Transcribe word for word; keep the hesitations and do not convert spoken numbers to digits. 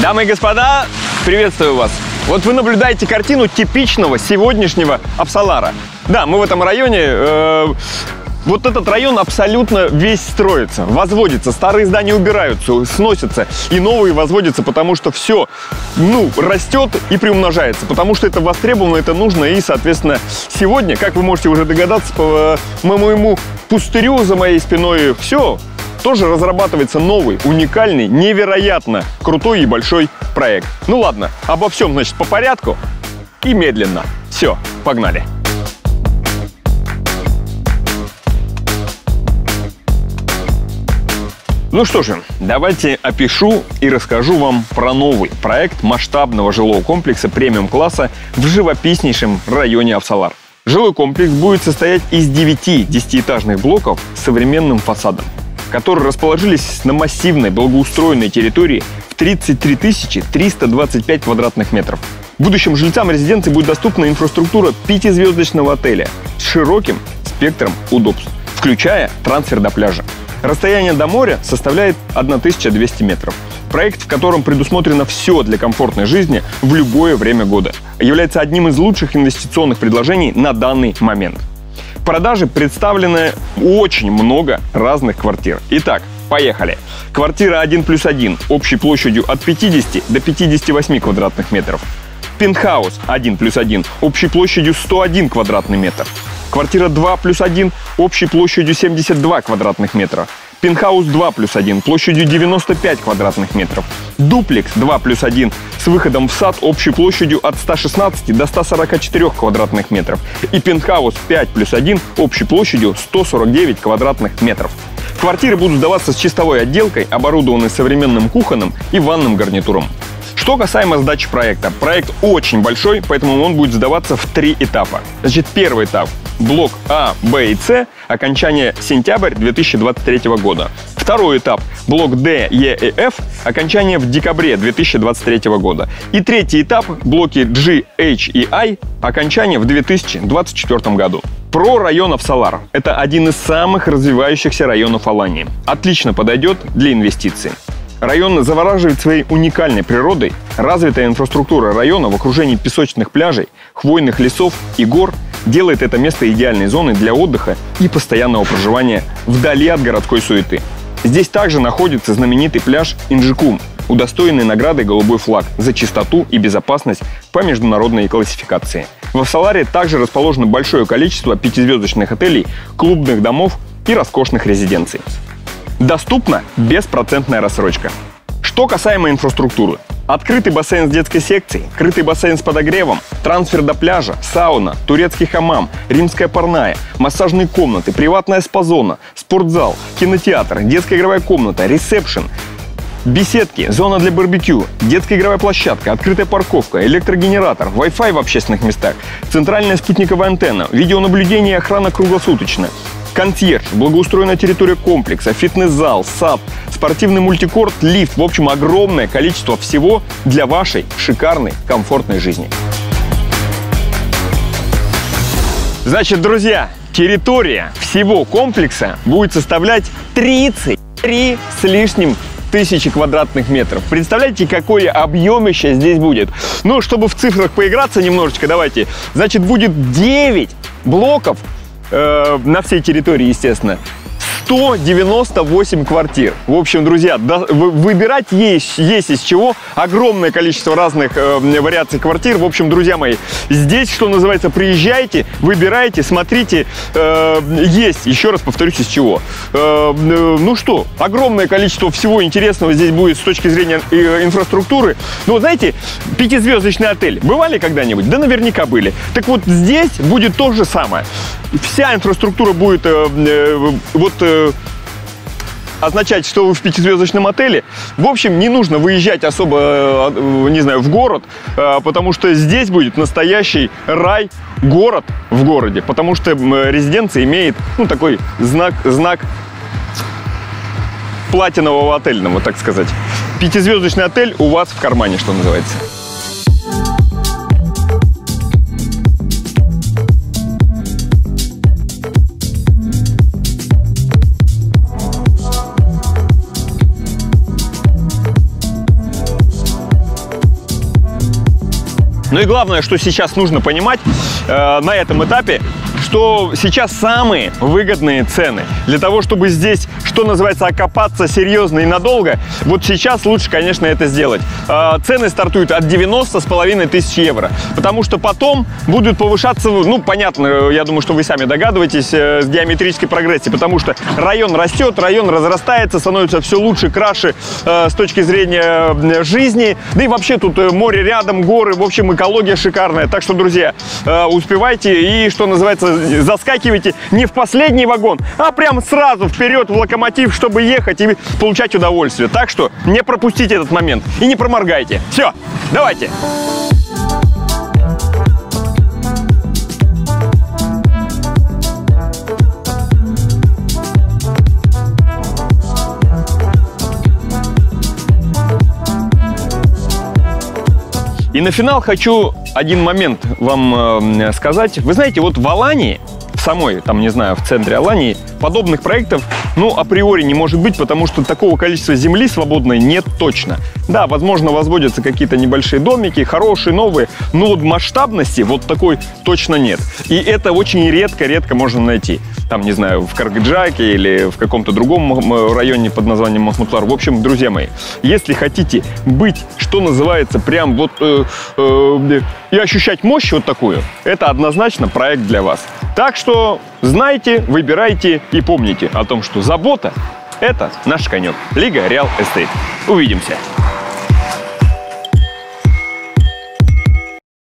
Дамы и господа, приветствую вас. Вот вы наблюдаете картину типичного сегодняшнего Апсалара. Да, мы в этом районе... Э, вот этот район абсолютно весь строится, возводится. Старые здания убираются, сносятся, и новые возводятся, потому что все, ну, растет и приумножается. Потому что это востребовано, это нужно. И, соответственно, сегодня, как вы можете уже догадаться, по моему пустырю за моей спиной все... тоже разрабатывается новый, уникальный, невероятно крутой и большой проект. Ну ладно, обо всем, значит, по порядку и медленно. Все, погнали. Ну что же, давайте опишу и расскажу вам про новый проект масштабного жилого комплекса премиум-класса в живописнейшем районе Апсалар. Жилой комплекс будет состоять из девяти десятиэтажных блоков с современным фасадом, которые расположились на массивной благоустроенной территории в тридцать три тысячи триста двадцать пять квадратных метров. Будущим жильцам резиденции будет доступна инфраструктура пятизвездочного отеля с широким спектром удобств, включая трансфер до пляжа. Расстояние до моря составляет тысяча двести метров. Проект, в котором предусмотрено все для комфортной жизни в любое время года, является одним из лучших инвестиционных предложений на данный момент. В продаже представлено очень много разных квартир. Итак, поехали. Квартира один плюс один общей площадью от пятидесяти до пятидесяти восьми квадратных метров. Пентхаус один плюс один общей площадью сто один квадратный метр. Квартира два плюс один общей площадью семьдесят два квадратных метра. Пентхаус два плюс один площадью девяносто пять квадратных метров. Дуплекс два плюс один с выходом в сад общей площадью от ста шестнадцати до ста сорока четырёх квадратных метров. И пентхаус пять плюс один общей площадью сто сорок девять квадратных метров. Квартиры будут сдаваться с чистовой отделкой, оборудованы современным кухонным и ванным гарнитуром. Что касаемо сдачи проекта. Проект очень большой, поэтому он будет сдаваться в три этапа. Значит, первый этап – блок А, Б и С, окончание сентябрь две тысячи двадцать третьего года. Второй этап – блок Д, Е и Ф, окончание в декабре две тысячи двадцать третьего года. И третий этап – блоки G, H и I, окончание в две тысячи двадцать четвёртом году. Про район Апсалар. Это один из самых развивающихся районов Алании. Отлично подойдет для инвестиций. Район завораживает своей уникальной природой. Развитая инфраструктура района в окружении песочных пляжей, хвойных лесов и гор делает это место идеальной зоной для отдыха и постоянного проживания вдали от городской суеты. Здесь также находится знаменитый пляж Инджикум, удостоенный наградой «Голубой флаг» за чистоту и безопасность по международной классификации. В Апсаларе также расположено большое количество пятизвездочных отелей, клубных домов и роскошных резиденций. Доступна беспроцентная рассрочка. Что касаемо инфраструктуры. Открытый бассейн с детской секцией, крытый бассейн с подогревом, трансфер до пляжа, сауна, турецкий хамам, римская парная, массажные комнаты, приватная спа-зона, спортзал, кинотеатр, детская игровая комната, ресепшн, беседки, зона для барбекю, детская игровая площадка, открытая парковка, электрогенератор, Wi-Fi в общественных местах, центральная спутниковая антенна, видеонаблюдение и охрана круглосуточно, консьерж, благоустроенная территория комплекса, фитнес-зал, сад, спортивный мультикорт, лифт. В общем, огромное количество всего для вашей шикарной, комфортной жизни. Значит, друзья, территория всего комплекса будет составлять тридцать три с лишним тысячи квадратных метров. Представляете, какое объемище здесь будет? Ну, чтобы в цифрах поиграться немножечко, давайте. Значит, будет девять блоков э, на всей территории, естественно. сто девяносто восемь квартир. В общем, друзья, да, выбирать есть, есть из чего. Огромное количество разных э, вариаций квартир. В общем, друзья мои, здесь, что называется, приезжайте, выбирайте, смотрите. Э, есть, еще раз повторюсь, из чего. Э, э, ну что, огромное количество всего интересного здесь будет с точки зрения э, инфраструктуры. Ну, вот знаете, пятизвездочный отель. Бывали когда-нибудь? Да наверняка были. Так вот, здесь будет то же самое. Вся инфраструктура будет э, э, вот... Э, означать, что вы в пятизвездочном отеле. В общем, не нужно выезжать особо, не знаю, в город, потому что здесь будет настоящий рай, город в городе, потому что резиденция имеет, ну, такой знак, знак платинового отельного, так сказать. Пятизвездочный отель у вас в кармане, что называется. Ну и главное, что сейчас нужно понимать э, на этом этапе, что сейчас самые выгодные цены. Для того, чтобы здесь, что называется, окопаться серьезно и надолго, вот сейчас лучше, конечно, это сделать. Э, цены стартуют от девяноста с половиной тысяч евро, потому что потом будут повышаться, ну, понятно, я думаю, что вы сами догадываетесь, э, с геометрической прогрессией, потому что район растет, район разрастается, становится все лучше, краше э, с точки зрения э, жизни, да и вообще тут э, море рядом, горы, в общем, экология шикарная. Так что, друзья, э, успевайте и, что называется, заскакивайте не в последний вагон, а прям сразу вперед в локомотив, чтобы ехать и получать удовольствие. Так что не пропустите этот момент и не проморгайте. Все, давайте! И на финал хочу один момент вам э, сказать. Вы знаете, вот в Алании, в самой, там, не знаю, в центре Алании, подобных проектов, ну, априори не может быть, потому что такого количества земли свободной нет точно. Да, возможно, возводятся какие-то небольшие домики, хорошие, новые, но вот масштабности вот такой точно нет. И это очень редко-редко можно найти. Там, не знаю, в Каргыджаке или в каком-то другом районе под названием Махмутлар. В общем, друзья мои, если хотите быть, что называется, прям вот э, э, и ощущать мощь вот такую, это однозначно проект для вас. Так что знайте, выбирайте и помните о том, что забота – это наш конек. Лига Реал Эстейт. Увидимся!